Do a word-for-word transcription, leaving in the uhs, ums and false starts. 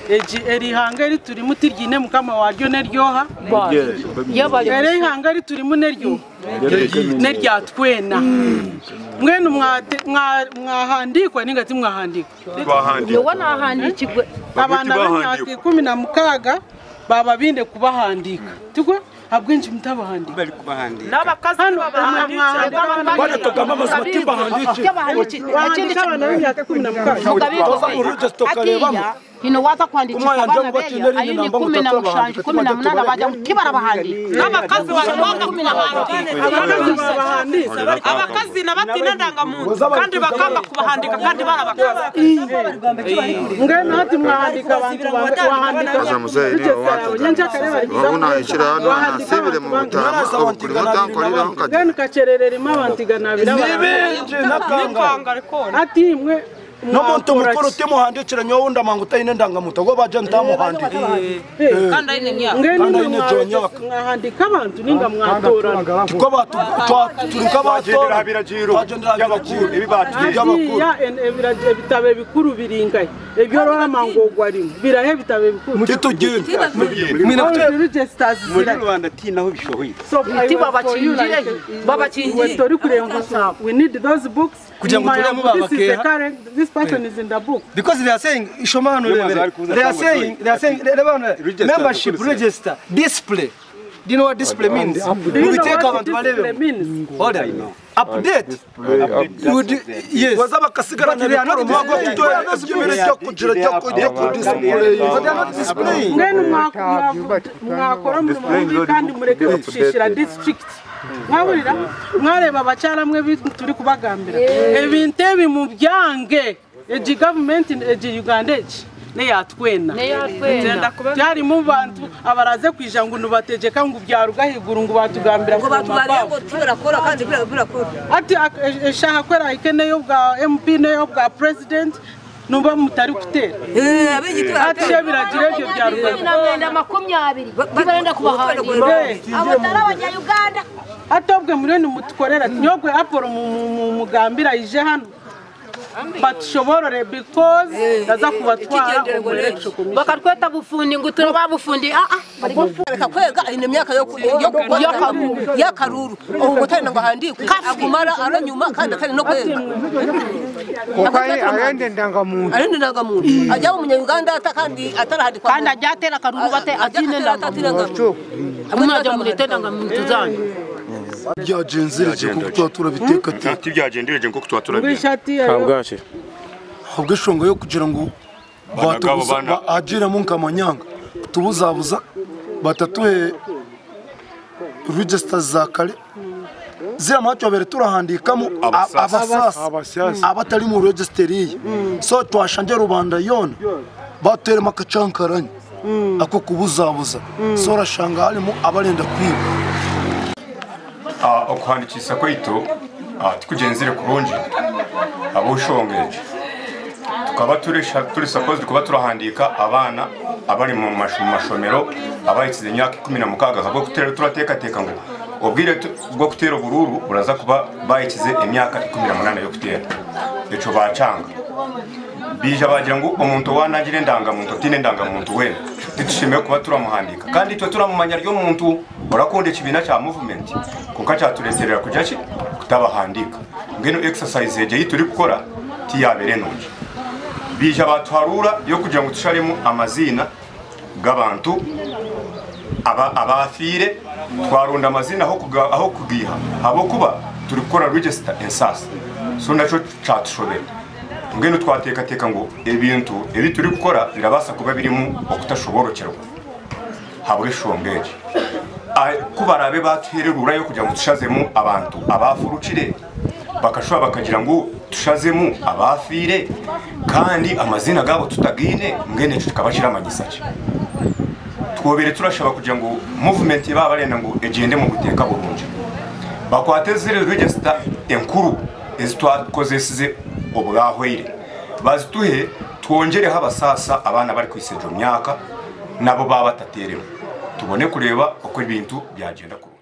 eji eri hangari turi mutirgine mukama waryo neryoha eri hangari turi muneryo nerya twena mwene mwahandikwa ningati mwahandikwa yo nahandikigwe abana b'imyaka kumi na mukaga baba binde kubahandika tiko abwenje mutabahandika bari kubahandika n'abakazi babahandika bari tugama amazimati bahandiki akindi abana b'imyaka kumi na mukaga hino waza kwandikira abana beya ayo ni kumi na mushanje kumi na munana baje kibara bahandika n'abakazi bashobora kumi na bahandika abakazi nabatina ndangamuntu kandi bakamba kubahandika kandi barabakazi ngena hati mwahandika abantu bahandika za muzeyi ni watu babona ikira hano nasibire mu butama obukuri mutankorira nkadi ngena kacererera imabantiga nibenje nakanga ati mwe no muntu mukuru timuhandikira nyo wunda manguta ine ndangamuntu go baje ntamuhandika kandi ine myaka ngena ine mwahandika abantu ninga mwatora tiko batu turuka bagendera habiragiro y'abakuru ibi batubye ya ebiraje bitabe bikuru biringaye ebyo rora mangogwa ari birahe bitabe bikuru mutitugenda mina registers muri Rubanda tinaho bishoboye iti babakingire babakingire tori kurenga so we need those books kugira ngo turemo babakeha this person is in the book because they are saying ishoma hano rebere they are saying they are saying membership register display. Do you know what display means? We take abantu barebe hold on update yes wazaba kasigara na rero mwago kutoya n'ibimere cyo kugira cyo kujya ku display but they are not displaying ngene mwakora mu kandi mureke gushishira district mwabulira mwareba abacyara mwe turi kubagambira ebintu ebi mu byange eji government eji Uganda ne yatwena ne yatwena byari mu bantu abaraze kwijanga nubategeka ngo byaruga higuru ngo batugambira ngo batubariye ngo turakora kandi birakora ati eshaha kwera ikene yo bwa M P ne yo bwa president numba mutari kutera eh abigitwa ati biragira byo byaruga n'amenda makumyabiri kibarenda kubahandira abatara abanya Uganda atobwe murene mutukorera nyogwe aporo mu mugambira ije hano batushoborore because naza kubatwara bakatweta bufundi ngo turo babufundi a a bareka kwega ine myaka yo ya karuru ubu gutenda ngo handikwe agumara aranyuma kandi atari no kwega kuko arende ndangamuntu arende ndangamuntu ajya mu Uganda atakandi atarahadikwa kandi ajyatera karuru bate atine ndangamuntu amwaje muri ndangamuntu zanyu byagenzereje kuko twatura biteka ati byagendereje kuko twatura bwashe ahubwo shonga yo kugira ngo batubuza agira mu nkamanyanga tubuzabuza batatuhe register za kare zira macho bere turahandikamo abasasa abatari mu register iyi so twashanje Rubanda yona batere makacankaranye ako kubuzabuza so rashanga harimo abarenda kwiba okuhandikisa kwito tukugenzire kurungi aboshongeje tukaba turisha turi supposed kuba turahandika abana abari mu mashomero abayikize imyaka kumi na mukaga bwo kutera turateka teka ngo obwire bwo kutera bururu buraza kuba bayikize imyaka kumi na munane yo kutera eco bacanga bija bagira ngo umuntu wanagire ndangamuntu tine ndangamuntu we tishime kuba turamuhandika kandi twe turamumanya ryo muntu urakonde kibina cya movement kuko cyatureterera kujya kutabahandika ngeno exercise yeje yituri gukora tiyabere nonje bija batwarura yo kugira ngo tusharemo amazina gabantu aba abafire twarunda amazina aho kuga aho kugiha abo kuba turi gukora register ensas so naco cyatushobera ngeno twateka teka ngo ebintu ebi turi gukora birabasa kuba birimo okutashoborokerwa habwe shongeje kubarabe batuhererura yo kugira ngo tushazemo abantu abafurucire bakashobora bakagira ngo tushazemo abafire kandi amazina gabo tutagine ngene tukabashira amanyisaje twobere turashaba kugira ngo movement babarenda ngo egende mu guteka burunje bakwatezere register enkuru ezitwakozesize obwahwire bazituhe twongere habasasa abana bari kwisejo myaka nabo baba batateremo tubone kureba uko ibintu byagenda.